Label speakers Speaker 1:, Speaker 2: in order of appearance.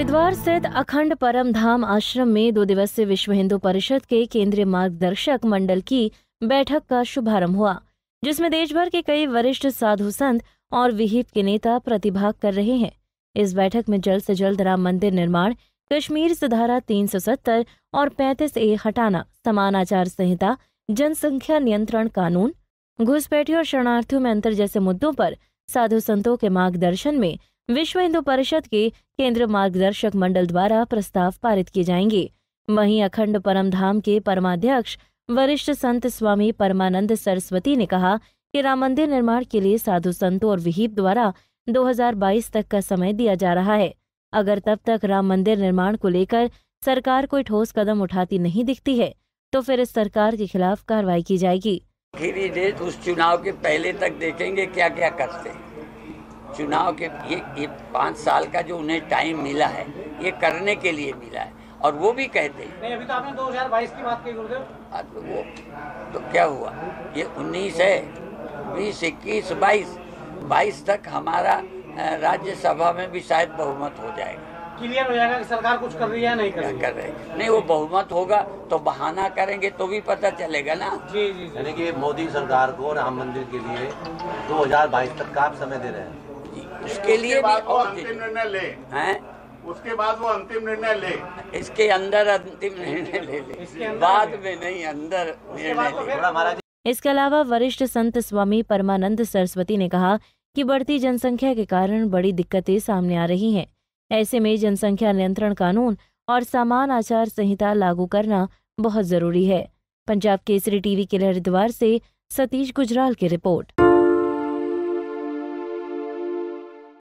Speaker 1: हरिद्वार स्थित अखंड परम धाम आश्रम में 2 दिवसीय विश्व हिंदू परिषद के केंद्रीय मार्गदर्शक मंडल की बैठक का शुभारंभ हुआ, जिसमें देश भर के कई वरिष्ठ साधु संत और विहिप के नेता प्रतिभाग कर रहे हैं। इस बैठक में जल्द से जल्द राम मंदिर निर्माण, कश्मीर से धारा 370 और 35A हटाना, समान आचार संहिता, जनसंख्या नियंत्रण कानून, घुसपैठियों और शरणार्थियों में अंतर जैसे मुद्दों पर साधु संतों के मार्गदर्शन में विश्व हिंदू परिषद के केंद्रीय मार्गदर्शक मंडल द्वारा प्रस्ताव पारित किए जाएंगे। वहीं अखंड परम धाम के परमाध्यक्ष वरिष्ठ संत स्वामी परमानंद सरस्वती ने कहा कि राम मंदिर निर्माण के लिए साधु संतों और विहिप द्वारा 2022 तक का समय दिया जा रहा है। अगर तब तक राम मंदिर निर्माण को लेकर सरकार कोई ठोस कदम उठाती नहीं दिखती है तो फिर इस सरकार के खिलाफ कार्रवाई की जाएगी।
Speaker 2: आखिरी डेट उस चुनाव के पहले तक देखेंगे क्या क्या करते हैं। चुनाव के ये 5 साल का जो उन्हें टाइम मिला है ये करने के लिए मिला है और वो भी कहते हैं।
Speaker 3: नहीं, अभी तो आपने 2022 की बात की गुरुदेव।
Speaker 2: वो तो क्या हुआ, ये 19 है, 20, 21, 22 तक हमारा राज्यसभा में भी शायद बहुमत हो जाएगा।
Speaker 3: क्लियर हो जाएगा कि सरकार कुछ कर रही है नहीं कर रही है।
Speaker 2: नहीं, वो बहुमत होगा तो बहाना करेंगे तो भी पता चलेगा ना।
Speaker 3: जी।
Speaker 4: यानी कि मोदी सरकार को राम मंदिर के लिए 2022 तक का आप समय दे रहे हैं।
Speaker 2: उसके लिए भी और
Speaker 5: अंतिम निर्णय ले
Speaker 2: हैं,
Speaker 5: उसके बाद वो अंतिम निर्णय ले।
Speaker 2: इसके अंदर अंतिम निर्णय ले, बाद में नहीं, अंदर निर्णय ले।
Speaker 1: इसके अलावा वरिष्ठ संत स्वामी परमानंद सरस्वती ने कहा कि बढ़ती जनसंख्या के कारण बड़ी दिक्कतें सामने आ रही हैं। ऐसे में जनसंख्या नियंत्रण कानून और समान आचार संहिता लागू करना बहुत जरूरी है। पंजाब केसरी टीवी के लिए हरिद्वार से सतीश गुजराल की रिपोर्ट।